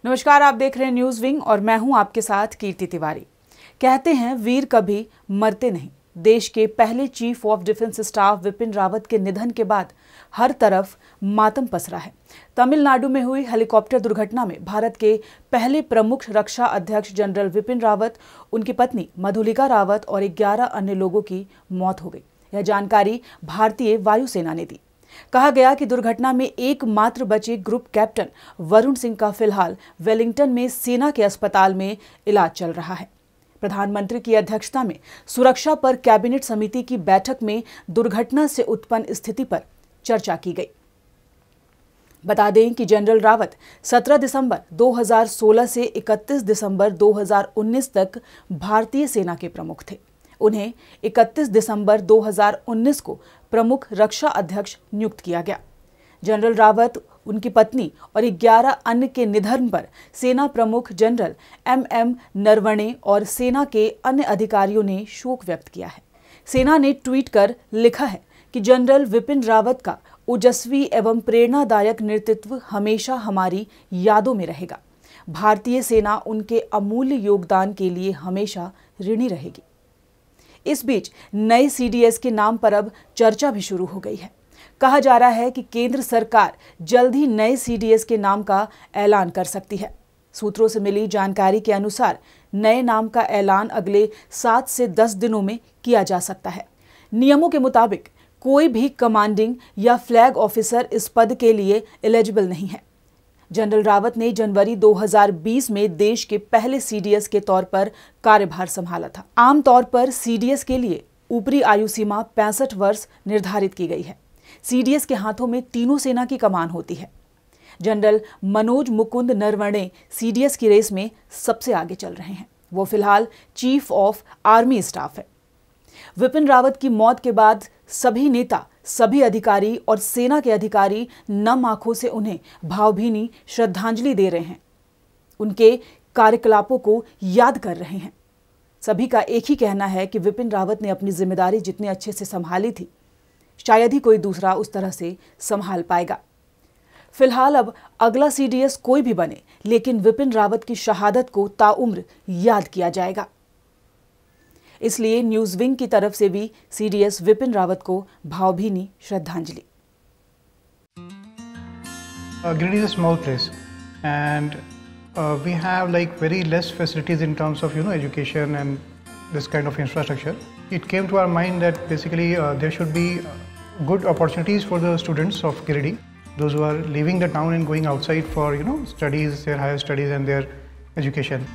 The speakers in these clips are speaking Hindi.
नमस्कार, आप देख रहे हैं न्यूज विंग और मैं हूं आपके साथ कीर्ति तिवारी। कहते हैं वीर कभी मरते नहीं। देश के पहले chief of defence staff Bipin Rawat के निधन के बाद हर तरफ मातम पसरा है। तमिलनाडु में हुई हेलीकॉप्टर दुर्घटना में भारत के पहले प्रमुख रक्षा अध्यक्ष जनरल विपिन रावत, उनकी पत्नी मधुलिका रावत और 11 अन्य लोगों की मौत हो गई। यह जानकारी भारतीय वायुसेना ने दी। कहा गया कि दुर्घटना में एकमात्र बचे ग्रुप कैप्टन वरुण सिंह का फिलहाल वेलिंगटन में सेना के अस्पताल में इलाज चल रहा है। प्रधानमंत्री की अध्यक्षता में सुरक्षा पर कैबिनेट समिति की बैठक में दुर्घटना से उत्पन्न स्थिति पर चर्चा की गई। बता दें कि जनरल रावत 17 दिसंबर 2016 से 31 दिसंबर 2019 तक भारतीय सेना के प्रमुख थे। उन्हें 31 दिसंबर 2019 को प्रमुख रक्षा अध्यक्ष नियुक्त किया गया। जनरल रावत, उनकी पत्नी और 11 अन्य के निधन पर सेना प्रमुख जनरल MM नरवणे और सेना के अन्य अधिकारियों ने शोक व्यक्त किया है। सेना ने ट्वीट कर लिखा है कि जनरल विपिन रावत का ओजस्वी एवं प्रेरणादायक नेतृत्व हमेशा हमारी यादों में रहेगा। भारतीय सेना उनके अमूल्य योगदान के लिए हमेशा ऋणी रहेगी। इस बीच नए CDS के नाम पर अब चर्चा भी शुरू हो गई है। कहा जा रहा है कि केंद्र सरकार जल्द ही नए CDS के नाम का ऐलान कर सकती है। सूत्रों से मिली जानकारी के अनुसार नए नाम का ऐलान अगले 7 से 10 दिनों में किया जा सकता है। नियमों के मुताबिक कोई भी कमांडिंग या फ्लैग ऑफिसर इस पद के लिए एलिजिबल नहीं है। जनरल रावत ने जनवरी 2020 में देश के पहले CDS के तौर पर कार्यभार संभाला था। आमतौर पर CDS के लिए ऊपरी आयु सीमा 65 वर्ष निर्धारित की गई है। CDS के हाथों में तीनों सेना की कमान होती है। जनरल मनोज मुकुंद नरवणे CDS की रेस में सबसे आगे चल रहे हैं। वो फिलहाल चीफ ऑफ आर्मी स्टाफ है। विपिन रावत की मौत के बाद सभी नेता, सभी अधिकारी और सेना के अधिकारी नम आंखों से उन्हें भावभीनी श्रद्धांजलि दे रहे हैं, उनके कार्यकलापों को याद कर रहे हैं। सभी का एक ही कहना है कि विपिन रावत ने अपनी जिम्मेदारी जितने अच्छे से संभाली थी, शायद ही कोई दूसरा उस तरह से संभाल पाएगा। फिलहाल अब अगला CDS कोई भी बने, लेकिन विपिन रावत की शहादत को ताउम्र याद किया जाएगा। इसलिए न्यूज विंग की तरफ से भी CDS विपिन रावत को भावभीनी श्रद्धांजलि। Giridih is a small place, and we have like very less facilities in terms of education and this kind of infrastructure. It came to our mind that basically there should be good opportunities for the students of Giridih, those who are leaving the town and going outside for studies, their higher studies and their education.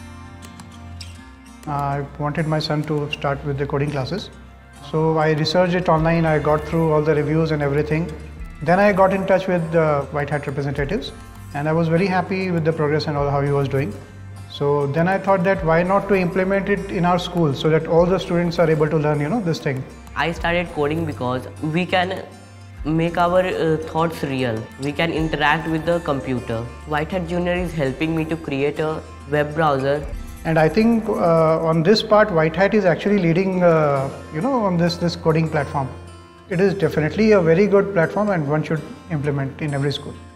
I wanted my son to start with the coding classes. So I researched it online, I got through all the reviews and everything. Then I got in touch with the White Hat representatives and I was very happy with the progress and all how he was doing. So then I thought that why not to implement it in our school so that all the students are able to learn this thing. I started coding because we can make our thoughts real. We can interact with the computer. White Hat Junior is helping me to create a web browser. And I think on this part, White Hat is actually leading, on this coding platform. It is definitely a very good platform and one should implement in every school.